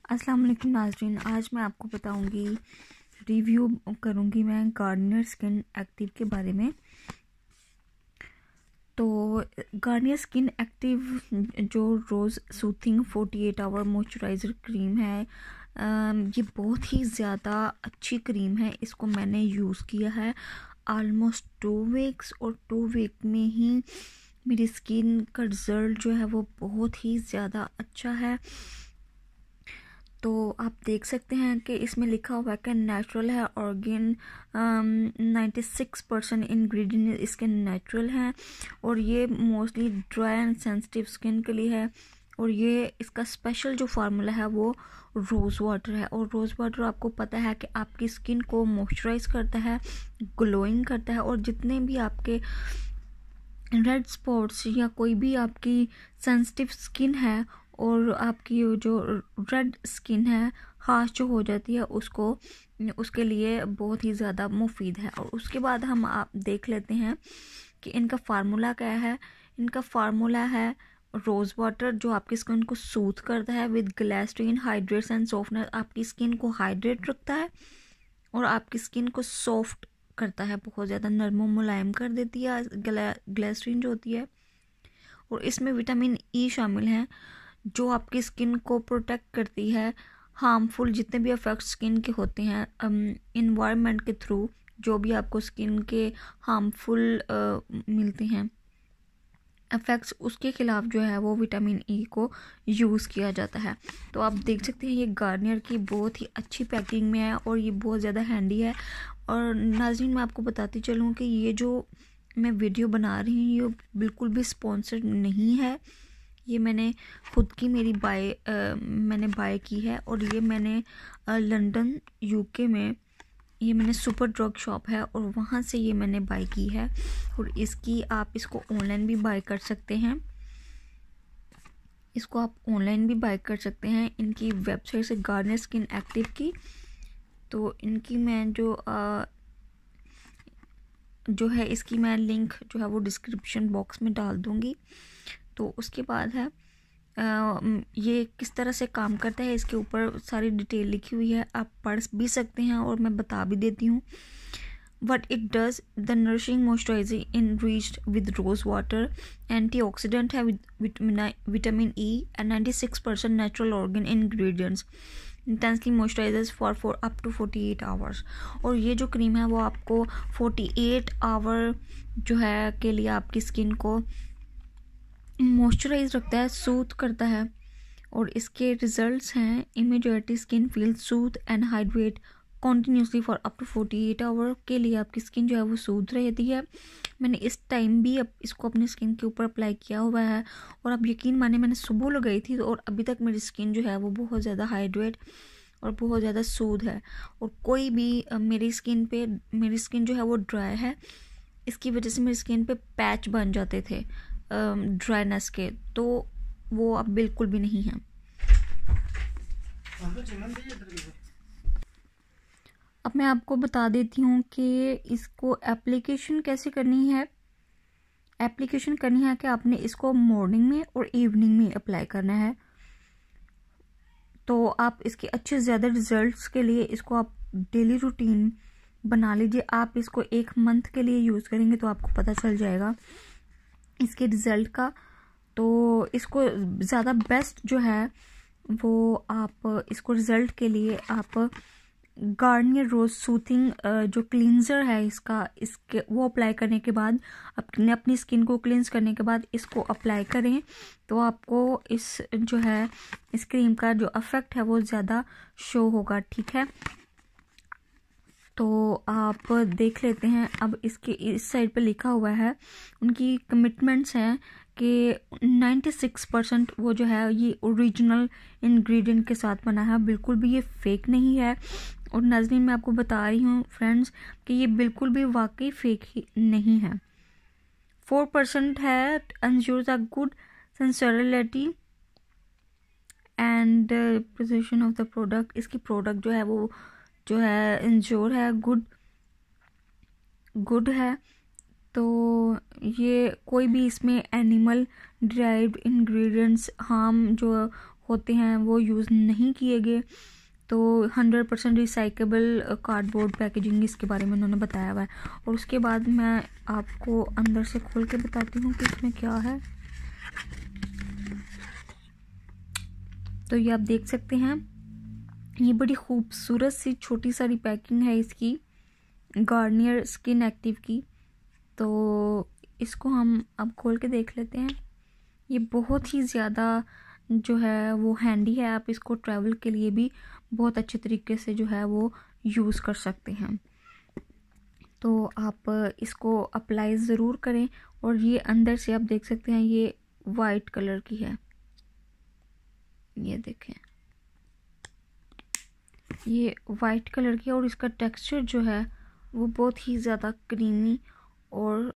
अस्सलाम वालेकुम नाज़रीन, आज मैं आपको बताऊंगी, रिव्यू करूंगी मैं गार्नियर स्किन एक्टिव के बारे में। तो गार्नियर स्किन एक्टिव जो rose soothing 48 hour moisturiser cream है, ये बहुत ही ज़्यादा अच्छी क्रीम है। इसको मैंने यूज़ किया है आलमोस्ट 2 वीक्स और 2 वीक में ही मेरी स्किन का रिज़ल्ट जो है वो बहुत ही ज़्यादा अच्छा है। तो आप देख सकते हैं कि इसमें लिखा हुआ है कि नेचुरल है, ऑर्गेन 96% इंग्रेडिएंट इसके नेचुरल हैं और ये mostly dry and sensitive skin के लिए है। और ये इसका स्पेशल जो फार्मूला है वो रोज़ वाटर है। और रोज़ वाटर आपको पता है कि आपकी स्किन को मॉइस्चराइज करता है, ग्लोइंग करता है, और जितने भी आपके रेड स्पॉट्स या कोई भी आपकी सेंसिटिव स्किन है और आपकी जो रेड स्किन है खास जो हो जाती है उसके लिए बहुत ही ज़्यादा मुफीद है। और उसके बाद हम आप देख लेते हैं कि इनका फार्मूला क्या है। इनका फार्मूला है रोज़ वाटर, जो आपकी स्किन को सूथ करता है with glycerin hydrates and softener. आपकी स्किन को हाइड्रेट रखता है और आपकी स्किन को सॉफ्ट करता है, बहुत ज़्यादा नरम मुलायम कर देती है ग्लिसरीन जो होती है। और इसमें विटामिन ई शामिल है जो आपकी स्किन को प्रोटेक्ट करती है हार्मफुल जितने भी इफेक्ट स्किन के होते हैं इन्वायरमेंट के थ्रू, जो भी आपको स्किन के हार्मफुल मिलते हैं इफेक्ट्स, उसके खिलाफ जो है वो विटामिन ई को यूज़ किया जाता है। तो आप देख सकते हैं ये गार्नियर की बहुत ही अच्छी पैकिंग में है और ये बहुत ज़्यादा हैंडी है। और नाज़रीन, मैं आपको बताती चलूँ कि ये जो मैं वीडियो बना रही हूँ ये बिल्कुल भी स्पॉन्सर्ड नहीं है। ये मैंने खुद की मैंने बाय की है। और ये मैंने लंदन यूके में ये मैंने सुपर ड्रग शॉप है और वहाँ से ये मैंने बाय की है। और आप इसको ऑनलाइन भी बाय कर सकते हैं। इनकी वेबसाइट से गार्नियर स्किन एक्टिव की। तो इनकी मैं जो है इसकी मैं लिंक जो है वो डिस्क्रिप्शन बॉक्स में डाल दूँगी। तो उसके बाद है ये किस तरह से काम करता है, इसके ऊपर सारी डिटेल लिखी हुई है, आप पढ़ भी सकते हैं और मैं बता भी देती हूँ। What it does, the nourishing moisturizer enriched with rose water, antioxidant है vitamin E and 96% natural organ ingredients, intensely moisturizes for up to 48 hours। और ये जो क्रीम है वो आपको 48 आवर जो है के लिए आपकी स्किन को मॉइस्चराइज रखता है, सूथ करता है। और इसके रिजल्ट्स हैं immediately skin feel soothe and hydrate continuously for up to 48 hour के लिए आपकी स्किन जो है वो सूथ रहती है। मैंने इस टाइम भी इसको अपनी स्किन के ऊपर अप्लाई किया हुआ है और आप यकीन माने मैंने सुबह लगाई थी और अभी तक मेरी स्किन जो है वो बहुत ज़्यादा हाइड्रेट और बहुत ज़्यादा सूद है। और कोई भी मेरी स्किन जो है वो ड्राई है, इसकी वजह से मेरी स्किन पे पैच बन जाते थे ड्राइनेस के, तो वो अब बिल्कुल भी नहीं है। अब मैं आपको बता देती हूँ कि इसको एप्लीकेशन कैसे करनी है। एप्लीकेशन करनी है कि आपने इसको मॉर्निंग में और इवनिंग में अप्लाई करना है। तो आप इसके अच्छे ज़्यादा रिजल्ट्स के लिए इसको आप डेली रूटीन बना लीजिए। आप इसको 1 मंथ के लिए यूज़ करेंगे तो आपको पता चल जाएगा इसके रिज़ल्ट का। तो इसको ज़्यादा बेस्ट जो है वो आप इसको रिज़ल्ट के लिए आप गार्नियर रोज़ सूथिंग जो क्लींजर है इसके वो अप्लाई करने के बाद अपनी स्किन को क्लींस करने के बाद इसको अप्लाई करें तो आपको इस क्रीम का जो इफेक्ट है वो ज़्यादा शो होगा। ठीक है, तो आप देख लेते हैं। अब इसके इस साइड पे लिखा हुआ है, उनकी कमिटमेंट्स हैं कि 96% वो जो है ये ओरिजिनल इंग्रेडिएंट के साथ बना है, बिल्कुल भी ये फेक नहीं है। और नाज़रीन, मैं आपको बता रही हूँ फ्रेंड्स कि ये बिल्कुल भी वाकई फेक ही नहीं है। 4% है ensures a good sensuality and precision of the product. इसकी प्रोडक्ट जो है वो जो है इंश्योर है, गुड है। तो ये कोई भी इसमें एनिमल डिराइव्ड इंग्रेडिएंट्स हार्म जो होते हैं वो यूज़ नहीं किए गए। तो 100% रिसाइकेबल कार्डबोर्ड पैकेजिंग इसके बारे में उन्होंने बताया हुआ है। और उसके बाद मैं आपको अंदर से खोल के बताती हूँ कि इसमें क्या है। तो ये आप देख सकते हैं, ये बड़ी खूबसूरत सी छोटी सारी पैकिंग है इसकी, गार्नियर स्किन एक्टिव की। तो इसको हम अब खोल के देख लेते हैं। ये बहुत ही ज़्यादा जो है वो हैंडी है, आप इसको ट्रैवल के लिए भी बहुत अच्छे तरीके से जो है वो यूज़ कर सकते हैं। तो आप इसको अप्लाई ज़रूर करें। और ये अंदर से आप देख सकते हैं ये वाइट कलर की है, ये देखें ये वाइट कलर की है। और इसका टेक्सचर जो है वो बहुत ही ज़्यादा क्रीमी और